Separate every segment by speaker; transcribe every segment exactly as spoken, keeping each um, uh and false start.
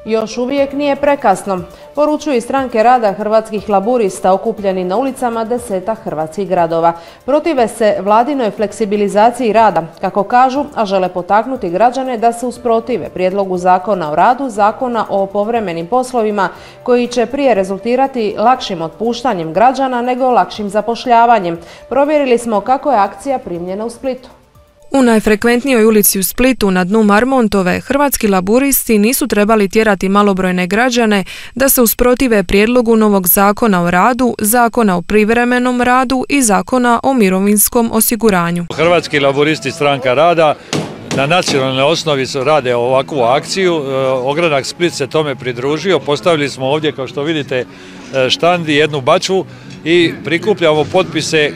Speaker 1: Još uvijek nije prekasno, poručuju iz Stranke rada Hrvatskih laburista okupljeni na ulicama deseta hrvatskih gradova. Protive se vladinoj fleksibilizaciji rada, kako kažu, a žele potaknuti građane da se usprotive prijedlogu zakona o radu, zakona o povremenim poslovima, koji će prije rezultirati lakšim otpuštanjem građana nego lakšim zapošljavanjem. Provjerili smo kako je akcija primljena u Splitu.
Speaker 2: U najfrekventnijoj ulici u Splitu na dnu Marmontove Hrvatski laburisti nisu trebali tjerati malobrojne građane da se usprotive prijedlogu novog zakona o radu, zakona o privremenom radu i zakona o mirovinskom osiguranju.
Speaker 3: Hrvatski laburisti Stranka rada na nacionalnoj osnovi rade ovakvu akciju. Ogranak Split se tome pridružio. Postavili smo ovdje, kao što vidite, štand i jednu bačvu i prikupljamo potpise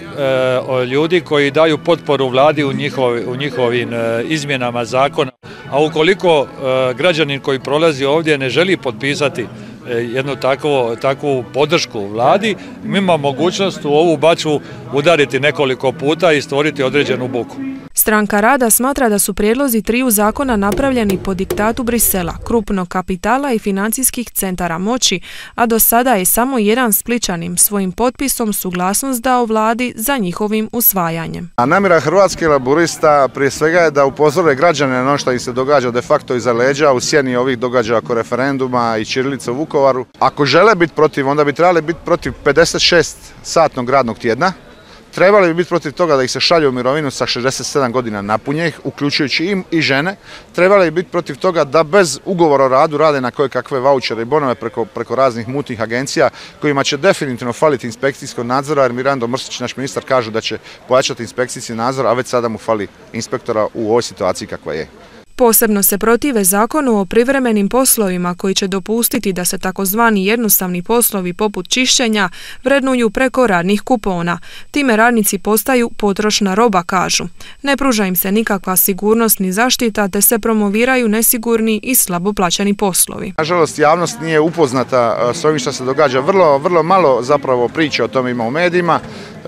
Speaker 3: ljudi koji daju potporu vladi u njihovim izmjenama zakona. A ukoliko građanin koji prolazi ovdje ne želi potpisati jednu takvu podršku vladi, mi imamo mogućnost u ovu bačvu udariti nekoliko puta i stvoriti određenu buku.
Speaker 2: Stranka rada smatra da su prijedlozi triju zakona napravljeni po diktatu Brisela, krupnog kapitala i financijskih centara moći, a do sada je samo jedan Splićanin svojim potpisom suglasnost dao vladi za njihovim usvajanjem.
Speaker 4: A namjera Hrvatskih laburista prije svega je da upozore građane na ono što im se događa de facto iza leđa u sjeni ovih događaja oko referenduma i ćirilice u Vukovaru. Ako žele biti protiv, onda bi trebali biti protiv pedeset šest satnog radnog tjedna. Trebali bi biti protiv toga da ih se šalje u mirovinu sa šezdeset sedam godina napunjenih, uključujući im i žene. Trebali bi biti protiv toga da bez ugovora o radu rade na koje kakve vaučere i bonove preko, preko raznih mutnih agencija kojima će definitivno faliti inspekcijskog nadzora, jer Mirando Mrsić, naš ministar, kaže da će pojačati inspekcijski nadzor, a već sada mu fali inspektora u ovoj situaciji kakva je.
Speaker 2: Posebno se protive zakonu o privremenim poslovima koji će dopustiti da se takozvani jednostavni poslovi poput čišćenja vrednuju preko radnih kupona. Time radnici postaju potrošna roba, kažu. Ne pruža im se nikakva sigurnost ni zaštita, te se promoviraju nesigurni i slabo plaćeni poslovi.
Speaker 4: Nažalost, javnost nije upoznata s ovim što se događa. Vrlo, vrlo malo zapravo priče o tome ima u medijima.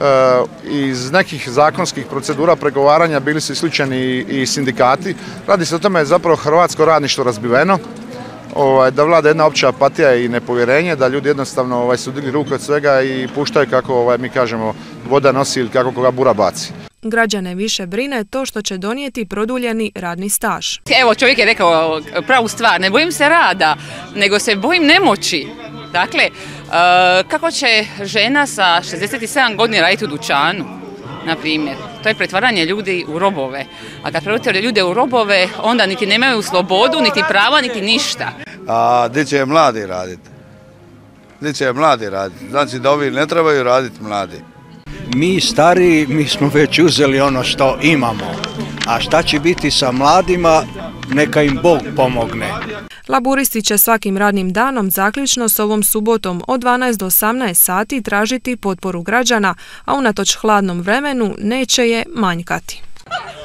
Speaker 4: Iz nekih zakonskih procedura pregovaranja bili su isključeni i sindikati. Radi se o tome zapravo hrvatsko radništvo razbiveno, da vlada jedna opća apatija i nepovjerenje, da ljudi jednostavno su digli ruke od svega i puštaju, kako mi kažemo, voda nosi ili kako koga bura baci.
Speaker 2: Građane više brine to što će donijeti produljeni radni staž.
Speaker 5: Evo, čovjek je rekao pravu stvar, ne bojim se rada, nego se bojim nemoći. Dakle, kako će žena sa šezdeset sedam godina raditi u dućanu, na primjer? To je pretvaranje ljudi u robove. A kad pretvarate ljude u robove, onda niti nemaju slobodu, niti prava, niti ništa.
Speaker 6: A gdje će mladi raditi? Gdje će mladi raditi? Znači da ovi ne trebaju raditi mladi.
Speaker 7: Mi stariji, mi smo već uzeli ono što imamo. A šta će biti sa mladima, neka im Bog pomogne.
Speaker 2: Laburisti će svakim radnim danom zaključno s ovom subotom od dvanaest do osamnaest sati tražiti potporu građana, a unatoč hladnom vremenu neće je manjkati.